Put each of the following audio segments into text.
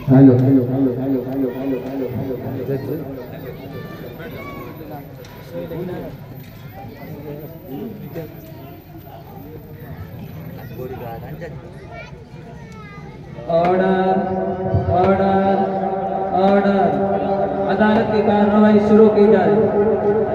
Hello order order order, अदालत की कार्रवाई शुरू की जाए।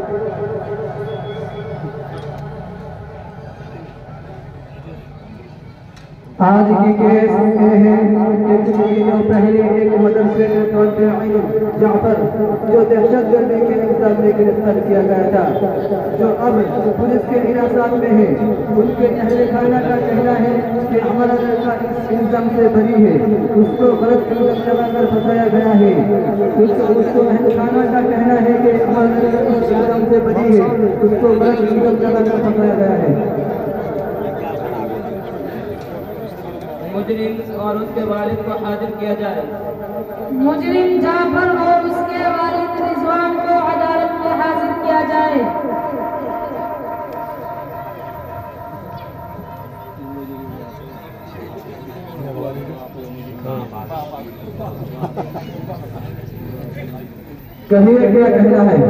आज की केस ये है कि कुछ दिनों पहले एक मदरसे में जाफर जो दहशतगर्दी के इल्जाम में गिरफ्तार किया गया था, जो अब पुलिस के हिरासत में है, उनके अहले खाना का कहना है कि हमारा लड़का इस इल्जाम से बरी है, उसको गलत इल्जाम लगाकर फंसाया गया है। उसको अहले खाना का कहना है कि हमारा लड़का इस इल्जाम से बरी है, उसको गलत इल्जाम लगाकर फंसाया गया है। मुजरिम और उसके वालिद को हाजिर किया जाए। मुजरिम जाफर और उसके वालिद रिजवान को अदालत में हाजिर किया जाए। कहिए क्या कहना है?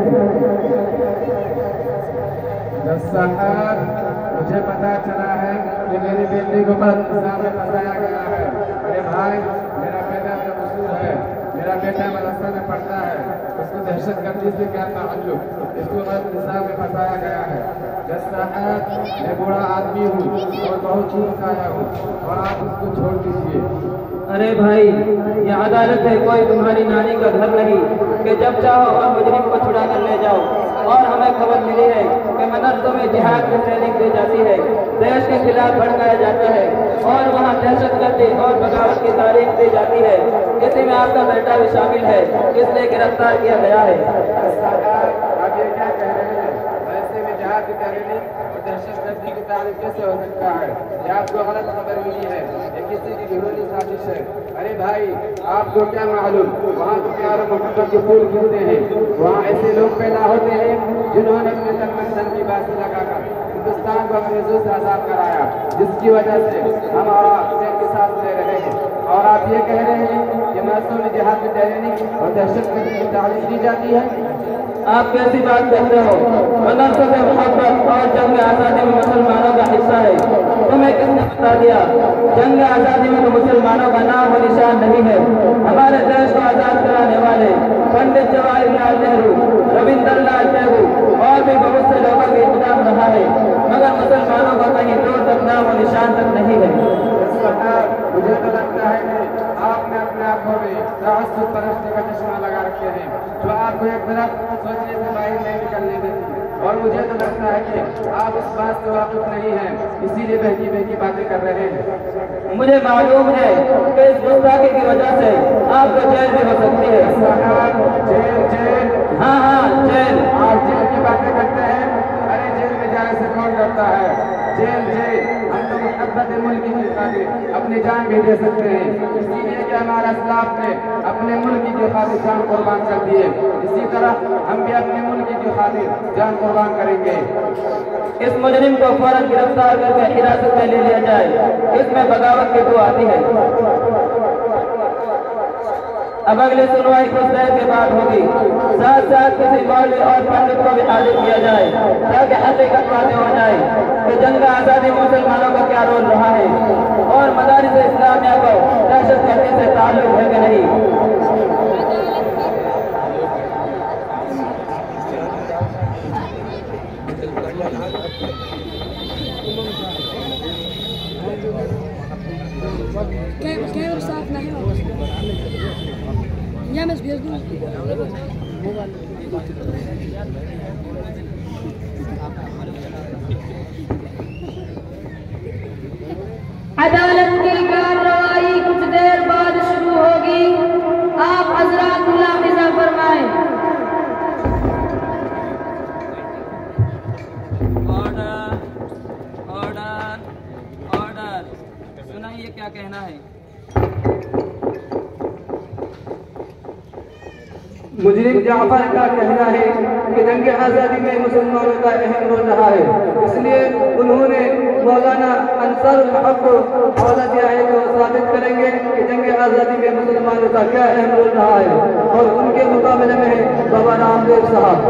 मुझे पता चला है कि मेरी बेटी को गलत इल्जाम में फंसाया गया है। अरे भाई, मेरा बेटा तो मजदूर है, मेरा बेटा मदरसा में पढ़ता है, उसको दहशतगर्दी से क्या ताल्लुक, इसको गलत इल्जाम में फंसाया गया है। जज साहब, मैं बूढ़ा आदमी हूँ और बहुत चूक खाया हूँ और आप उसको छोड़ दीजिए। अरे भाई, यह अदालत है, कोई तुम्हारी नानी का घर नहीं कि जब चाहो और मुजरिम को छुड़ा कर ले जाओ। और हमें खबर मिली है कि मदरसों में जिहाद की ट्रेनिंग दी जाती है, देश के खिलाफ भड़काया जाता है और वहाँ दहशतगर्दी और बगावत की तारीफ दी जाती है। इसी में आपका बेटा भी शामिल है, इसलिए गिरफ्तार किया गया है। आप ये क्या कह रहे हैं? ऐसे में जिहाद की ट्रेनिंग और दहशतगर्दी की तारीफ कैसे हो सकता है? ये आपको गलत खबर मिली है, ये किसी की घिनौनी साजिश है। अरे भाई, आपको क्या मालूम, वहाँ तो प्यार और मोहब्बत के फूल खिलते हैं, वहाँ ऐसे लोग पैदा होते हैं जिन्होंने अपने तन मन धन की बाजी लगाकर हिंदुस्तान को अंग्रेजों से आजाद कराया, जिसकी वजह से हम और आप चैन के साथ ले रहे हैं। और आप ये कह रहे हैं कि मदरसों में जिहाद की ट्रेनिंग और दहशतगर्दी की तालीम दी जाती है? आप कैसी बात करते हो? मदरसों से मोहब्बत और जंग आज़ादी में मुसलमानों का हिस्सा है। तुम्हें किसने बता दिया? जंग आज़ादी में तो मुसलमानों का नाम और निशान नहीं है। हमारे देश को आज़ाद कराने वाले पंडित जवाहरलाल नेहरू, रविंद्रनाथ टैगोर और भी बहुत से लोगों का इंतजाम रहा है, मगर मुसलमानों का कहीं दूर तक नाम और निशान तक नहीं है। मुझे तो लगता है कि आपने अपने आंखों में तअस्सुब परस्ती का चश्मा लगा रखे हैं, जो आपको एक तरफ सोचने से बाहर नहीं निकलने देती। और मुझे तो लगता है कि आप इस बात से वाकिफ नहीं हैं, इसीलिए बहकी बहकी बातें कर रहे हैं। मुझे मालूम है कि इस गुस्ताखी की वजह से आपको जेल भी हो सकती है। Jail jail? हाँ हाँ, जेल। आप जेल की बातें करते हैं? अरे जेल में जाने से कौन डरता है? जेल जेल, हम तो मोहब्बत मुल्क की खातिर अपनी जान भी दे सकते हैं, इसीलिए कि हमारा इस्लाम ने अपने मुल्क की खातिर जान कुर्बान कर दी है। इसी तरह हम भी अपने मुल्क की खातिर जान कुर्बान करेंगे। इस मुजरिम को फौरन गिरफ्तार करके हिरासत में ले लिया जाए, इसमें बगावत की तो आती है। अब अगली सुनवाई कुछ देर के बाद होगी। साथ साथ किसी मौलवी और पंडित को भी हाजिर किया जाए ताकि हकीकत बातें हो जाए कि जंग आज़ादी में मुसलमानों का क्या रोल रहा है और मदारिस इस्लामिया को दहशतगर्दी से ताल्लुक है कि नहीं। Quero saber na real. Já mas mesmo. अदालत की कार्रवाई कुछ देर बाद शुरू होगी। आप हजरात मुलाहिजा फरमाएं। ऑर्डर ऑर्डर ऑर्डर, सुनाइए क्या कहना है। मुजरिम जाफर का कहना है कि जंग आज़ादी में मुसलमानों का अहम रोल रहा है, इसलिए उन्होंने मौलाना सर हक औला दिया है तो साबित करेंगे कि जंग आज़ादी में मुसलमानों का क्या अहम रोल रहा है। और उनके मुकाबले में है बाबा रामदेव साहब।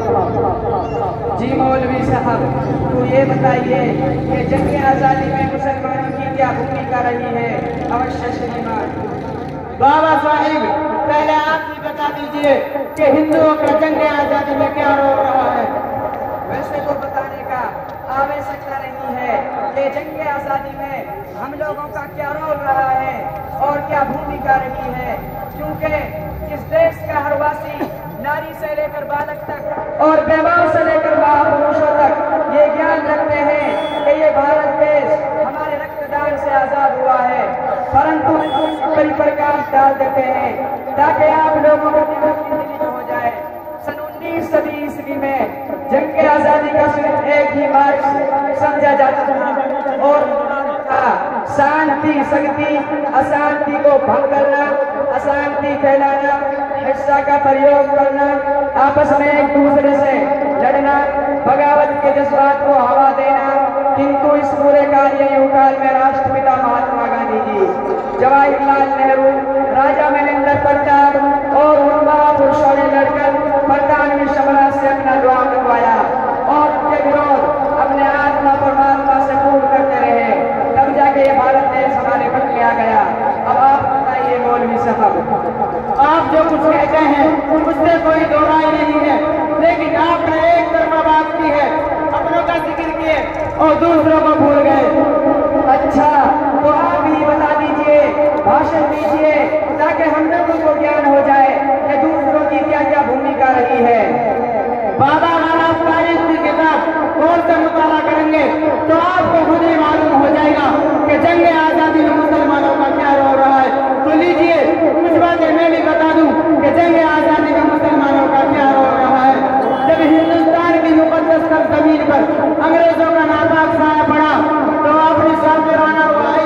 जी मौलवी साहब, तो ये बताइए कि जंग आज़ादी में मुसलमानों की क्या भूमिका रही है? अवश्य श्रीमान। बाबा साहिब, पहले आप ही बता दीजिए कि हिंदुओं का जंग आज़ादी में क्या रोल रहा है। वैसे तो बताने का आवश्यकता नहीं है कि जंग आज़ादी में हम लोगों का क्या रोल रहा है और क्या भूमिका रही है, क्योंकि इस देश का हर वासी नारी से लेकर बालक तक और बेवाओं से लेकर महापुरुषों तक ये ज्ञान रखते हैं कि ये भारत देश हमारे रक्तदान से आजाद हुआ है, परंतु कई प्रकार डाल देते हैं ताकि आप लोगों को दिलीप हो जाए। सन 19 ईस्वी में जंग आजादी का सिर्फ एक ही मार्ग समझा जाता था और शांति शक्ति अशांति को भंग करना, अशांति फैलाना, हिंसा का प्रयोग करना, आपस में एक दूसरे से लड़ना, बगावत के जज्बात को हवा देना। किंतु इस पूरे कार्य युग काल में राष्ट्रपिता महात्मा गांधी जी, जवाहरलाल नेहरू, राजा महेंद्र प्रताप और उन महापुरुषों ने लड़कर प्रधानमंत्री शमला से अपना द्वार लगवाया और उनके विरोध अपने आत्मा परमात्मा से पूर्ण करते रहे, तब जाके ये भारत देश हमारे पट में आ गया। अब आप बताइए मौलवी साहब, आप जो कुछ कहते हैं उससे कोई दो राय नहीं है, लेकिन आपने एक तरफा बात की है, अपनों का जिक्र किए और दूसरों को भूल गए। अच्छा, तो आप ही बता दीजिए, भाषण दीजिए ताकि हम लोगों को ज्ञान हो जाए कि दूसरों की क्या क्या भूमिका रही है। बाबा अगर आप तारीख की किताब गौर से मुताला करेंगे तो आपको खुद ही मालूम हो जाएगा कि जंग आज़ादी में मुसलमानों का क्या रोल रहा है। तो लीजिए कुछ बातें मैं भी बता दूं कि जंग आज़ादी में मुसलमानों का क्या रोल रहा है। जब हिंदुस्तान की मुकद्दस जमीन पर अंग्रेजों का नापाक साया पड़ा तो अपनी साफिराना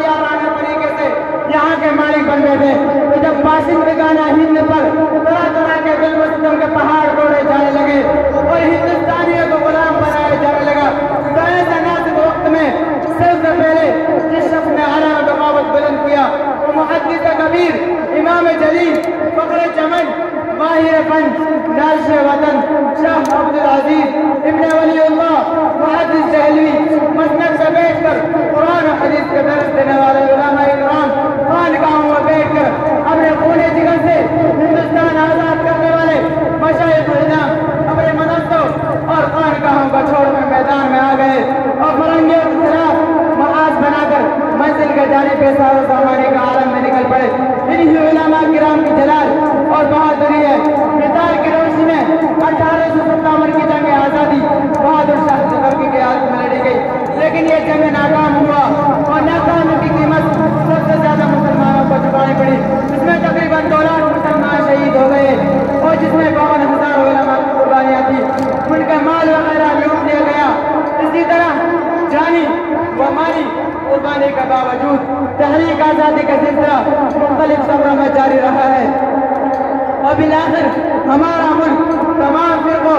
तरीके से यहाँ के मालिक बन गए थे। तो जब बाशिंदगाना हिंद पर तरह तरह के दिलमुस्तम के पहाड़ तोड़े जाने लगे और हिंदुस्तानियों को गुलाम बनाया जाने लगा, तो ऐसे नासिक वक्त में सबसे पहले जिस शख्स ने आला बगावत बुलंद किया वो मुहद्दिस कबीर, इमाम जलील, फखरे चमन, माहिर फन, नाज़िर वतन शाह अब्दुल अजीज इब्न वलीउल्लाह मुहद्दिस दहलवी मसनद पे बैठकर कुरान और हदीस के दर्स देने वाले उलमा इकराम खानकाहों में बैठकर अपने खूने जिगर से हिंदुस्तान आजाद करने वाले मशाइख इज़ाम अपने मदरसों और खानकाहों को छोड़कर मैदान में आ गए और फरंगियों के खिलाफ महाज बनाकर मंजिल के जाने पे सारो सामाने का आलम में निकल पड़े। इन्हीं उलमा किराम की जलाल और बहादुरी है। मिसाल की रोशनी में 1857 की जंग आज़ादी बहादुर शाह ज़फ़र की हाथ में लड़ी गई, लेकिन ये जंग नाकाम हुआ और नाकामी की कीमत सबसे ज्यादा मुसलमानों को चुकानी पड़ी। इसमें तकरीबन 2 लाख मुसलमान शहीद हो गए और जिसमें 52,000 उलमा की कुर्बानियां थी, उनका माल वगैरह लूट लिया गया। इसी तरह जानी व माली कुर्बानी के बावजूद तहरीक आज़ादी का सिलसिला मुख्तलिफ शहरों में जारी रहा है और बिलाखिर हमारा मुल्क तमाम फिरकों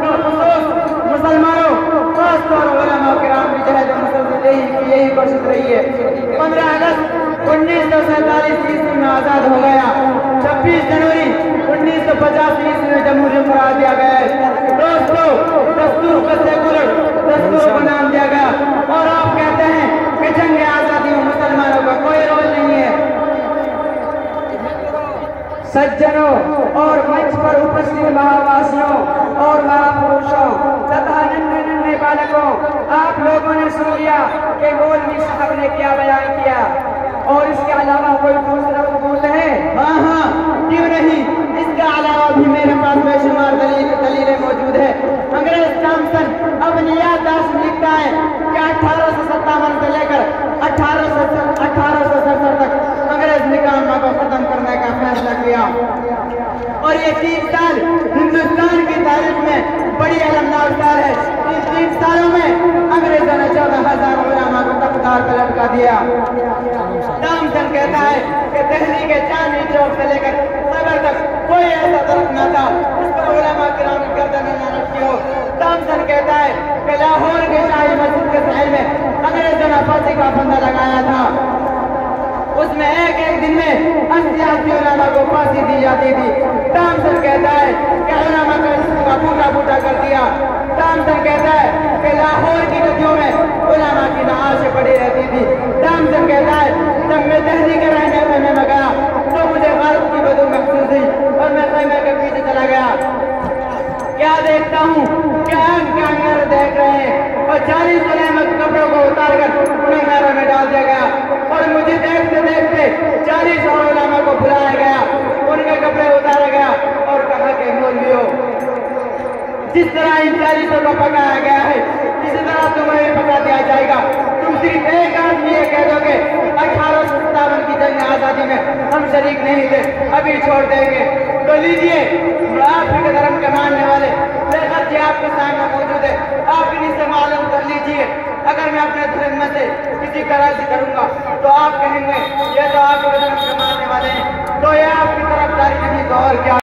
मुसलमानों खासतौर उलमा किराम की जहद मुसलसल यही कोशिश रही है। 15 अगस्त 1947 ईस्वी में आज़ाद हो गया। 26 जनवरी 1950 ईस्वी में जमहूरियत करार दिया गया है। दोस्तों, दस्तूर को सेकुलर दस्तूर को नाम दिया गया और आप कहते हैं कि जंग आज़ादी में मुसलमानों का कोई रोल नहीं है। सज्जनों और मंच पर उपस्थित महावासियों और महापुरुषों तथा नन्हे बालकों, आप लोगों ने सुन लिया कि मौलवी साहब ने क्या बयान किया और इसके अलावा कोई दूसरा कबूल है? हाँ, क्यों नहीं, इसके अलावा भी मेरे पास बेशुमार दलीलें मौजूद है। अंग्रेज थॉमसन अपनी याददाश्त में लिखता है कि 1857 से लेकर 1867 तक अंग्रेज निकामा को खत्म करने का फैसला किया और ये 3 साल हिंदुस्तान की तारीख में बड़ी अलमनाक साल है। इन 3 सालों में अंग्रेजों ने 14,000 उलमा को तख्तार पर लटका दिया। थॉमसन कहता है कि दिल्ली के चांदनी चौक से लेकर नगर तक कोई ऐसा दर्द न था जिस पर उलमा किराम की गर्दन न लटकी हो। थॉमसन कहता है कि लाहौर के शाही मस्जिद के शहर में अंग्रेजों ने फांसी का फंदा सियासी उलमा को फांसी दी जाती थी। थॉमसन कहता है कि उलमा का बूटा बूटा कर दिया। थॉमसन कहता है कि लाहौर की नदियों में उलमा की नआशें पड़ी रहती थी। थॉमसन कहता है जब मैं दिल्ली के रहने में गया तो मुझे गलत की बदबू महसूस हुई और मैं खैमे के पीछे चला गया। क्या देखता हूँ क्या कैमरे देख रहे हैं और 40 उलमा के कपड़ों को उतार कर उन्हें नहरों में डाल दिया गया और मुझे देखते देखते 40 और उलमा को बुलाया गया, उनके कपड़े उतारा गया और कहा कि मौलवियों, जिस तरह इन 40 को पकाया गया है इसी तरह तुम्हें भी पका दिया जाएगा। तुम सिर्फ एक आदमी ये कह दोगे 1857 की जंग आजादी में हम शरीक नहीं थे, अभी छोड़ देंगे। तो लीजिए आपके धर्म के मानने वाले लेखक जी आपके सामने मौजूद है, आप इन्हीं से मालूम कर लीजिए। अगर मैं अपने धर्म में से किसी तरह से करूंगा तो आप कहेंगे ये तो आपके धर्म के मानने वाले हैं, तो ये आपकी तरफदारी नहीं तो और क्या।